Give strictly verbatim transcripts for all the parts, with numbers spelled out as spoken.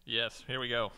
Yes, here we go.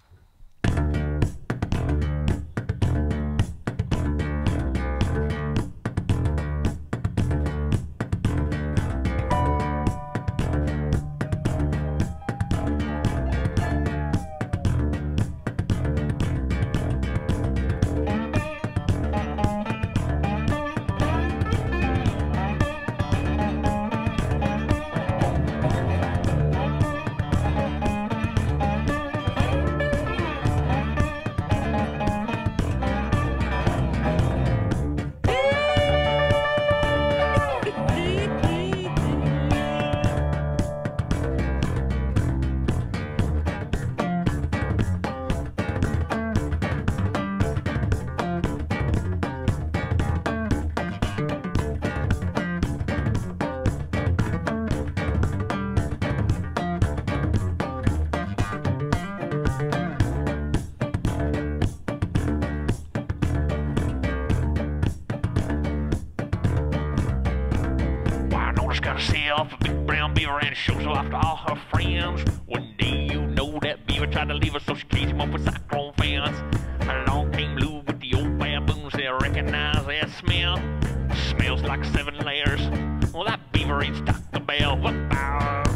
Got herself a big brown beaver and shows off to all her friends. One day you know that beaver tried to leave her, so she caged him up with cyclone fence. Along came Lou with the old baboons, they recognize that smell. Smells like seven layers. Well, that beaver ain't Taco Bell. What about?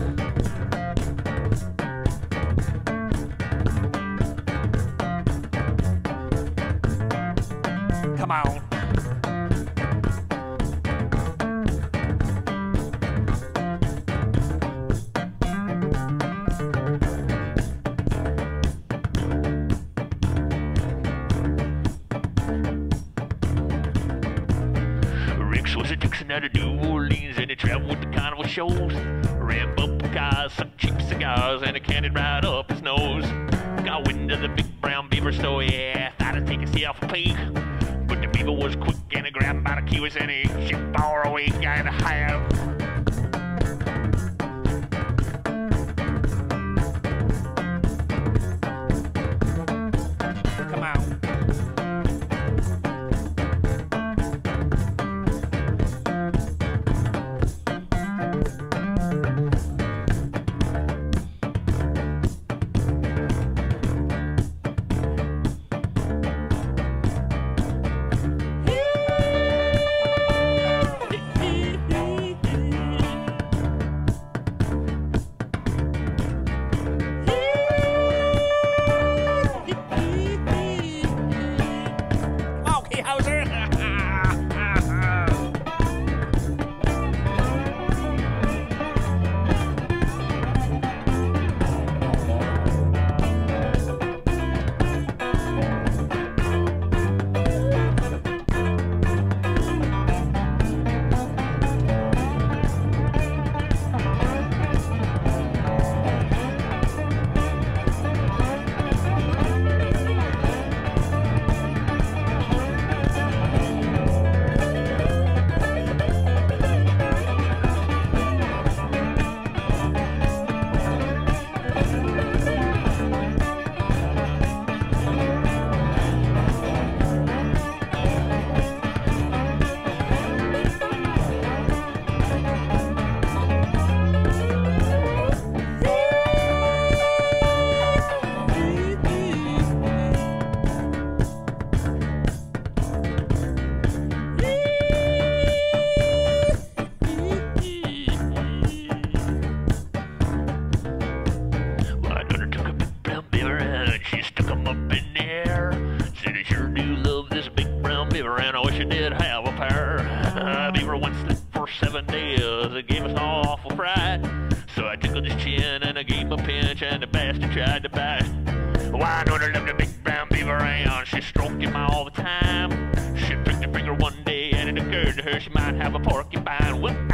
Come on. Was a Dixon out of New Orleans, and he traveled with the carnival shows. Ran bumper cars, some cheap cigars, and a candy right up his nose. Got wind of the big brown beaver, so yeah, thought I'd take himself a peek. But the beaver was quick, and he grabbed by the kiwis, and he shipped far away, guy in a hive. Come on. She stuck him up in the air. Said I sure do love this big brown beaver, and I wish I did have a pair. Uh, beaver went sleep for seven days. It gave us an awful fright. So I tickled his chin and I gave him a pinch, and the bastard tried to bite. Why don't I love the big brown beaver around? She stroked him all the time. She pricked her finger one day, and it occurred to her she might have a porcupine. Well,